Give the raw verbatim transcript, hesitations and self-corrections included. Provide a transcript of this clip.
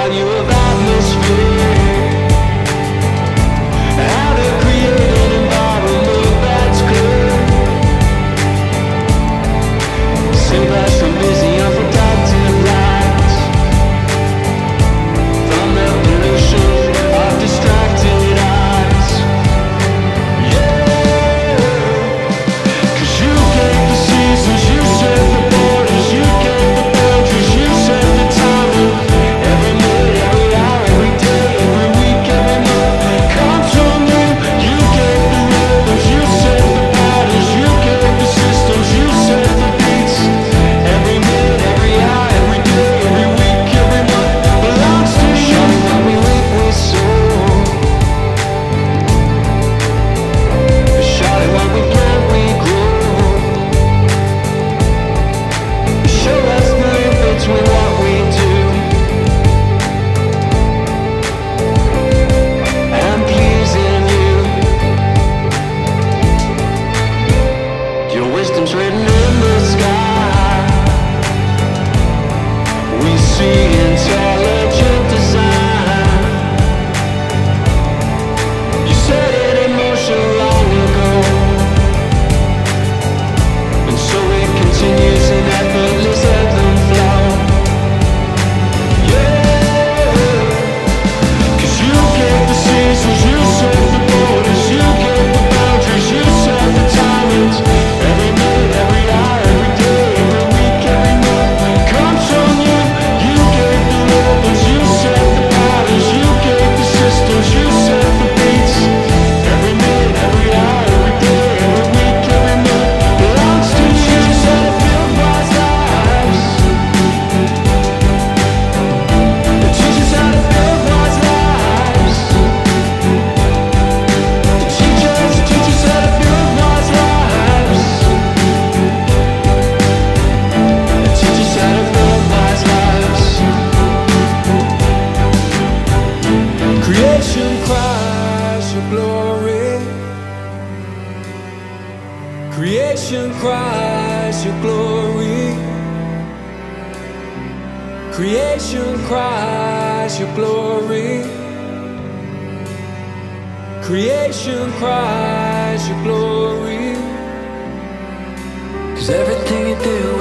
value of atmosphere, how to create an environment that's good. Save us from busy, unproductive lives, from the pollution of distracted eyes. Yeah, 'cause you gave the seasons, you set the borders, you gave the boundaries, you set the timing. Every minute, every hour, every day, every week, every month comes from you. You gave the rhythms, you set the patterns, you gave the systems, you set the beats. Every minute, every hour, every day, every week, every month belongs to you. When we reap, we sow. Shawty, when we plant, we grow. Show us the link between what we do and pleasing you. Your wisdom's written in the sky. We see intelligent design. You set it in motion long ago, and so it continues in effortless ebb and flow. Yeah, 'cause you gave the seasons, you set the borders, you gave the boundaries, you set the timings. Every minute, every hour, every day, every week, every month comes from you. You gave the rhythms, you set the patterns, you gave the systems, you set the beats. Every minute, every hour, every day, every week, every month belongs to you. Set it build wise lives. You teach us how to build wise lives. You teach us, teach us how to build wise lives. You teach us how to build wise lives. Creation cries your glory. Creation cries your glory. Creation cries your glory. Creation cries your glory. 'Cause everything you do